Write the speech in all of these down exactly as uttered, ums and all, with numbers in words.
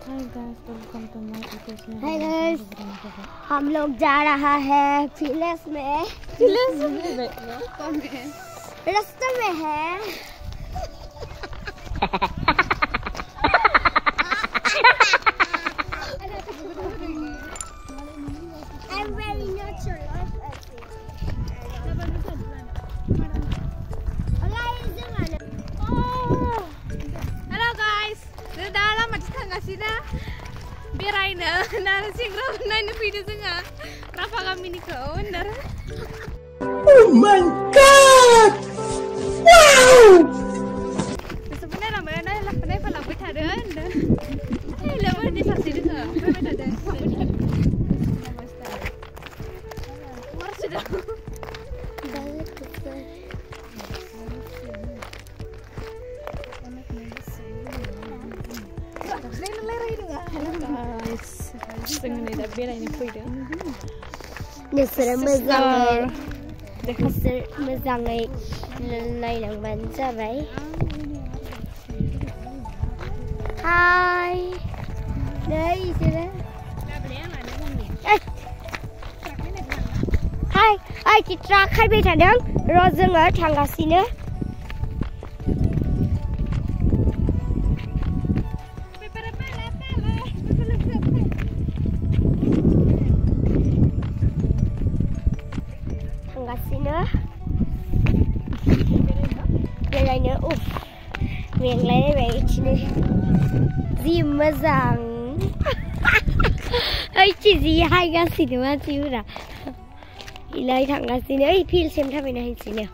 Hi guys, हम लोग जा रहा है फिलेस में। फिलेस में रास्ते में है। I'm very natural. Hello guys, dah lama kita nggak sih dah biraina, nara singgro, nani video juga, rafa gamini ke owner. Oh my god! Wow! Sebenarnya ramai nai lah, nai pala betah deh. Hei, lepas ni saksi juga, betah deh. Mars sudah. Nusra moजाङै nusra moजाङै नायलांबानो जाबाय। हाय नै इसोरो हाय हाय चित्रा खायबाय थादों र' जोङो थांगासिनो। बेरायनो उफ मेंलायलायबाय इदिनो जि मोजां। ओइथि जि हायगासिनो मानसिफोरा इलाय थांगासिनो ओइ फिल्डसिम थाबायना हैसिनो।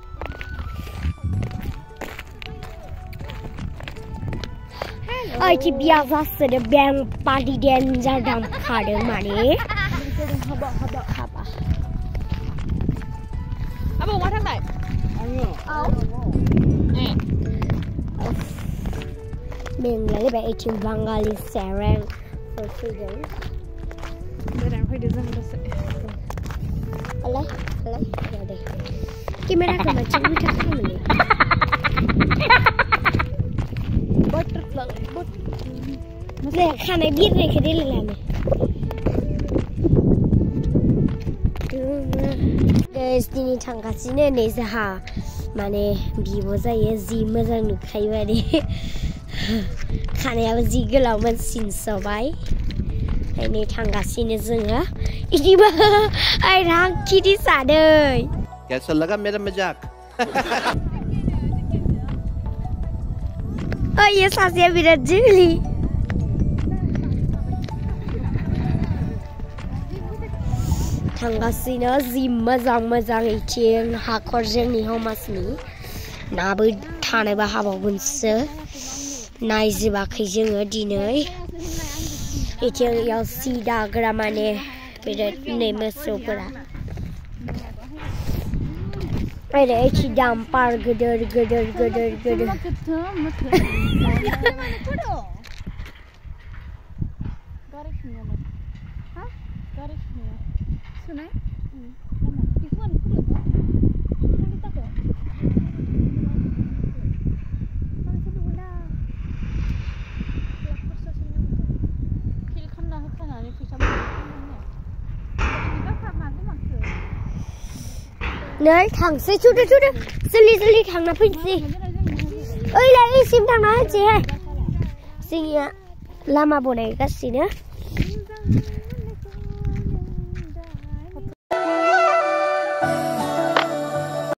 ओइथि बिया जासोदो बें पार्टि डेन्जार दामखादों माने हाबा Abang mau thang này? Mình lấy bài trường Bengali Sarang for children. Beran phải được rằng đó sẽ. Alay, alay, ya deh. Camera ka macam ni tak ni. Butterfly, but. Ni khana bir ni ke dil lame. Guys, dini थांगासिनो नै जोहा माने बिब' जायो जि मोजां नुखायो माने खानायाबो जि गोलावमोन सिनसबाय नै थांगासिनो जोङो इदिबो ओइ रां खिथि सादै। कैसा लगा मेरा मजाक? ओइ यो सासेया बिराद जोली। थांगासिनो जि मोजां मोजां इथिं हाखर जोंनि हमासनि नाबो थानोबो हाबावगोनसो नायजोबाखै जोङो दिनै। इथिं इयाव सि दाग्रा माने बिराद नै मोसौफोरा ओरै इथि दाम्पार गोदोर गोदोर गोदोर गोदोर नै थांसै थुदो थुदो जल्दि जल्दि थांना फैनोसै। ओइलाय इसिम थांना होनोसैहाय जोंनिया लामा बनायगासिनो।